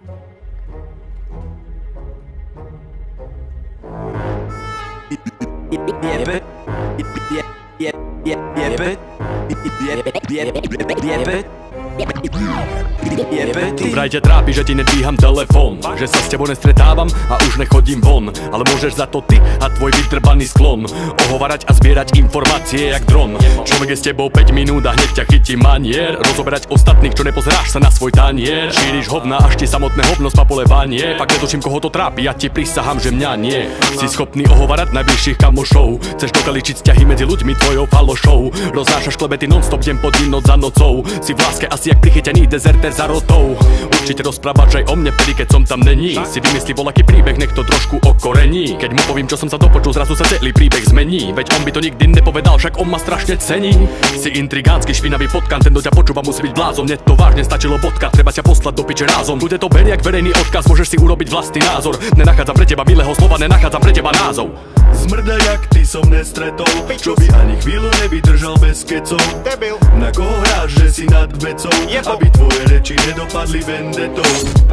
Vraj ťa trápi, že ti nedvíham telefón, že sa s tebou nestretávam a už nechodím von. Ale môžeš za to ty a tvoj vytrbaný sklon ohovárať a zbierať informácie jak dron. Človek je s tebou 5 minút a hneď ťa chytí manier rozoberať ostatných, čo nepozeráš sa na svoj tanier. Šíriš hovna, až ti samotné hovno spapole vanie. Fakt netuším, koho to trápi, ja ti prisahám, že mňa nie. Si schopný ohovárať najbližších kamošov, chceš dokaličiť vzťahy medzi ľuďmi tvojou falošou. Roznášaš klebety non-stop, deň po deň, noc za nocou. Si v láske asi jak prichytený dezerter za rotou. Určite rozprávaš aj o mne, vtedy keď som tam není. Si vymyslí voľaký príbeh, nech to trošku okorení. Keď mu poviem, čo som sa dopočul, zrazu sa celý príbeh zmení. Veď on by to nikdy nepovedal, však on ma strašne cení. Si intrigánsky, špinavý potkan, ten, kto ťa počúva, musí byť blázon. Mne to vážne stačilo bodka, treba ťa poslať do piče rázom. Bude to ber jak verejný odkaz, môžeš si urobiť vlastný názor. Nenachádzam pre teba milého slova, nenachádzam pre teba názov. Zmrda jak ty som nestretol, čo by ani chvíľu nevydržal bez kecov. Na koho hráš, že si nad vecou, aby tvoje reči nedopadli vendetou.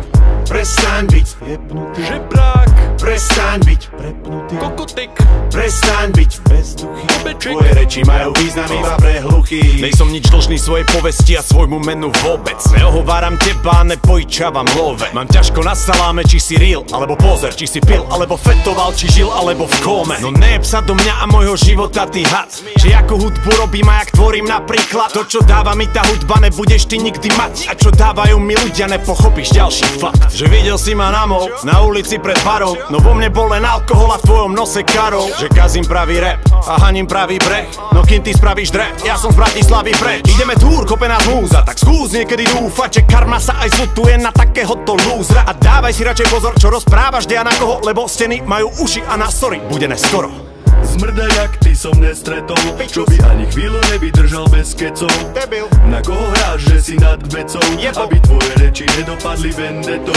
Prestaň byť jebnutý Žebrák, prestaň byť prepnutý kokotek, prestaň byť bezduchý. Tvoje reči majú význam iba pre hluchých. Nejsom nič dlžný svojej povesti a svojmu menu vôbec. Neohováram teba, nepojičavam love. Mám ťažko na saláme, či si real, alebo pozer, či si pil, alebo fetoval, či žil, alebo v kóme. No nejeb sa do mňa a môjho života, ty had. Že ako hudbu robím a jak tvorím napríklad. To, čo dáva mi tá hudba, nebudeš ty nikdy mať. A čo dávajú mi ľudia, nepochopíš ďalší fakt. Že videl si ma na mol, na ulici pred barou. No vo mne bol len alkohol a v tvojom nose karou. Že kazím pravý rap a haním pravý breh. No kým ty spravíš drep, ja som z Bratislavy preč. Ideme túr, kope nás múza, tak skús niekedy dúfať, že karma sa aj zlutuje na takéhoto lúzra. A dávaj si radšej pozor, čo rozprávaš, kde a na koho, lebo steny majú uši a na sorry bude neskoro. Zmrda jak ty som nestretol, čo by ani chvíľu nevydržal bez kecov. Na koho hráš, že si nad vecou, aby tvoje reči nedopadli vendetou.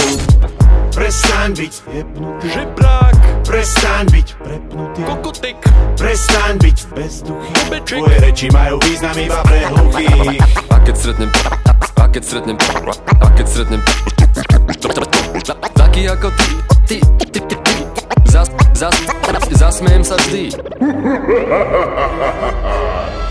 Prestaň byť jebnutý žebrák, prestaň byť prepnutý kokotek, prestaň byť bezduchý. Beček. Tvoje reči majú význam iba pre hluchých. A keď stretnem taký ako ty zasmejem sa vždy.